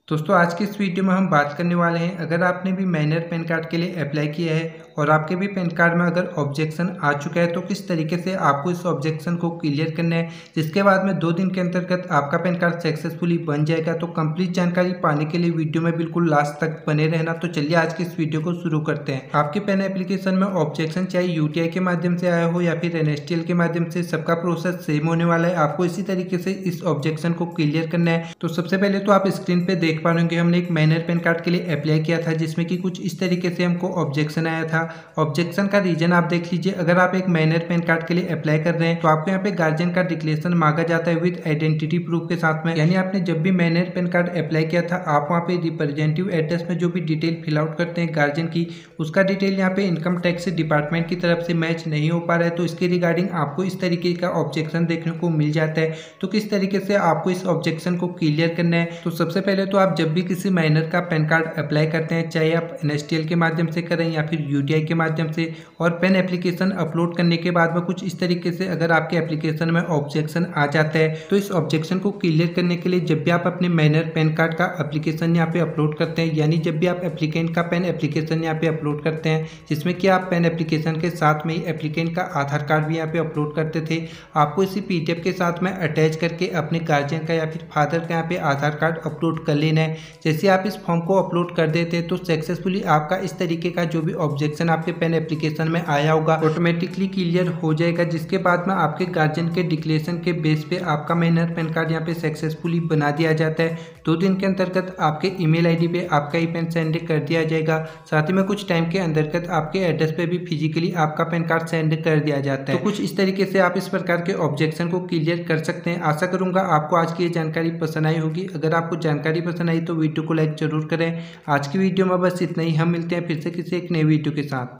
दोस्तों आज की इस वीडियो में हम बात करने वाले हैं, अगर आपने भी माइनर पैन कार्ड के लिए अप्लाई किया है और आपके भी पैन कार्ड में अगर ऑब्जेक्शन आ चुका है तो किस तरीके से आपको इस ऑब्जेक्शन को क्लियर करना है, जिसके बाद में 2 दिन के अंतर्गत आपका पैन कार्ड सक्सेसफुली बन जाएगा। तो कंप्लीट जानकारी पाने के लिए वीडियो में बिल्कुल लास्ट तक बने रहना। तो चलिए आज की इस वीडियो को शुरू करते हैं। आपके पैन एप्लीकेशन में ऑब्जेक्शन चाहे यूटीआई के माध्यम से आया हो या फिर एनएसटीएल के माध्यम से, सबका प्रोसेस सेम होने वाला है। आपको इसी तरीके से इस ऑब्जेक्शन को क्लियर करना है। तो सबसे पहले तो आप स्क्रीन पे देख पा रहे होंगे हमने एक माइनर पैन कार्ड के लिए अप्लाई किया था, जिसमें कि कुछ इस तरीके से हमको ऑब्जेक्शन आया था। ऑब्जेक्शन का रीजन आप देख लीजिए। अगर आप एक माइनर पैन कार्ड के लिए अप्लाई कर रहे हैं तो आपको यहाँ पे गार्जियन का डिक्लेरेशन मांगा जाता है विद आइडेंटिटी प्रूफ के साथ में। यानी आपने जब भी माइनर पैन कार्ड अप्लाई किया था, आप वहाँ पे रिप्रेजेंटेटिव एड्रेस में जो भी डिटेल फिल आउट करते हैं गार्जियन की, उसका डिटेल यहाँ पे इनकम टैक्स डिपार्टमेंट की तरफ से मैच नहीं हो पा रहा है। तो इसके रिगार्डिंग आपको इस तरीके का ऑब्जेक्शन देखने को मिल जाता है। तो किस तरीके से आपको इस ऑब्जेक्शन को क्लियर करना है, तो सबसे पहले तो आप जब भी किसी माइनर का पैन कार्ड अप्लाई करते हैं, चाहे आप एनएसटीएल के माध्यम से करें या फिर यूटीआई के माध्यम से, और पैन एप्लीकेशन अपलोड करने के बाद में कुछ इस तरीके से अगर आपके एप्लीकेशन में ऑब्जेक्शन आ जाता है, तो इस ऑब्जेक्शन को क्लियर करने के लिए जब भी आप अपने माइनर पैन कार्ड का एप्लीकेशन यहाँ पे अपलोड करते हैं, यानी जब भी आप एप्लीकेंट का पैन एप्लीकेशन यहाँ पे अपलोड करते हैं, जिसमें कि आप पैन एप्लीकेशन के साथ में ही एप्लीकेंट का आधार कार्ड भी यहाँ पे अपलोड करते थे, आपको इसी पीडीएफ के साथ में अटैच करके अपने गार्जियन का या फिर फादर का यहाँ पे आधार कार्ड अपलोड कर लेना है। जैसे आप इस फॉर्म को अपलोड कर देते हैं तो सक्सेसफुली आपका इस तरीके का जो भी ऑब्जेक्शन आपके पैन एप्लीकेशन में आया होगा ऑटोमेटिकली क्लियर हो जाएगा। जिसके बाद में आपके गार्जियन के डिक्लेरेशन के बेस पे आपका माइनर पैन कार्ड यहाँ पे सक्सेसफुली बना दिया जाता है। 2 दिन के अंतर्गत आपके ईमेल आईडी पे आपका ई पैन सेंड कर दिया जाएगा। साथ ही में कुछ टाइम के अंतर्गत आपके एड्रेस पे भी फिजिकली आपका पैन कार्ड सेंड कर दिया जाता है। तो कुछ इस तरीके से आप इस प्रकार के ऑब्जेक्शन को क्लियर कर सकते हैं। आशा करूंगा आपको आज की ये जानकारी पसंद आई होगी। अगर आपको जानकारी पसंद आई तो वीडियो को लाइक जरूर करें। आज की वीडियो में बस इतना ही। हम मिलते हैं फिर से किसी एक नए वीडियो के साथ।